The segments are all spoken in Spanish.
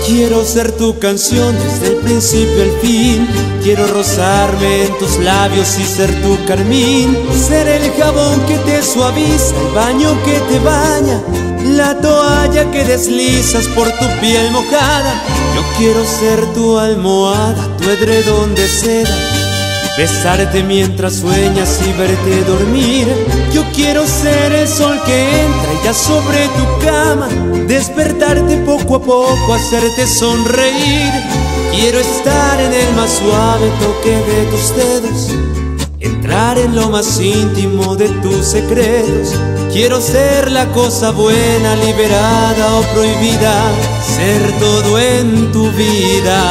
Quiero ser tu canción desde el principio al fin. Quiero rozarme en tus labios y ser tu carmín. Ser el jabón que te suaviza, el baño que te baña, la toalla que deslizas por tu piel mojada. Yo quiero ser tu almohada, tu edredón de seda, besarte mientras sueñas y verte dormir. Yo quiero ser el sol que entra ya sobre tu cama, despertarte poco a poco, hacerte sonreír. Quiero estar en el más suave toque de tus dedos, entrar en lo más íntimo de tus secretos. Quiero ser la cosa buena, liberada o prohibida, ser todo en tu vida.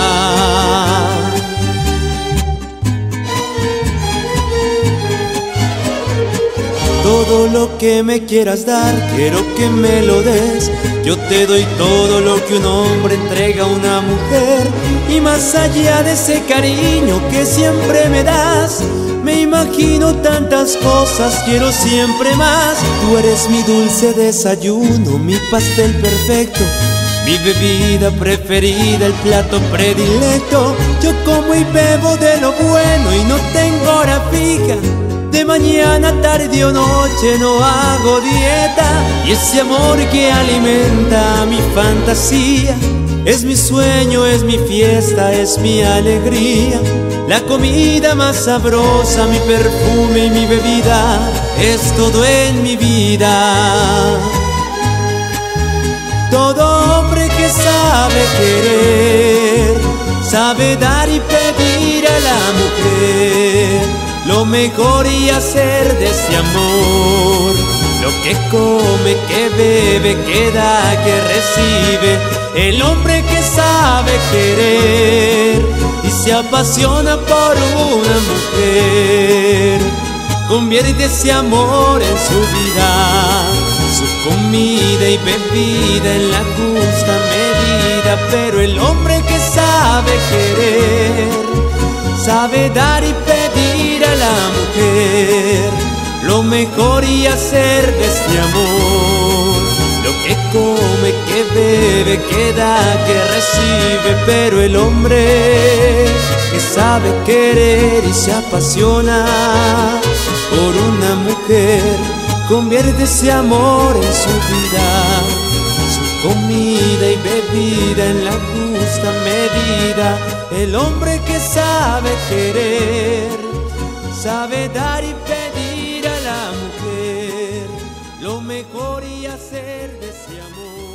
Todo lo que me quieras dar, quiero que me lo des. Yo te doy todo lo que un hombre entrega a una mujer. Y más allá de ese cariño que siempre me das, me imagino tantas cosas, quiero siempre más. Tú eres mi dulce desayuno, mi pastel perfecto, mi bebida preferida, el plato predilecto. Yo como y bebo de lo bueno y no tengo hora fija. De mañana, tarde o noche no hago dieta. Y ese amor que alimenta mi fantasía es mi sueño, es mi fiesta, es mi alegría. La comida más sabrosa, mi perfume y mi bebida, es todo en mi vida. Todo hombre que sabe querer, sabe dar y pedir a la mujer lo mejor y hacer de ese amor lo que come, que bebe, que da, que recibe. El hombre que sabe querer y se apasiona por una mujer, convierte ese amor en su vida, su comida y bebida en la justa medida. Pero el hombre que sabe querer, sabe dar y pedir a la mujer lo mejor y hacer de este amor lo que come, que bebe, que da, que recibe. Pero el hombre que sabe querer y se apasiona por una mujer, convierte ese amor en su vida, su comida y bebida en la justa medida. El hombre que sabe querer, sabe dar y pedir a la mujer lo mejor y hacer de ese amor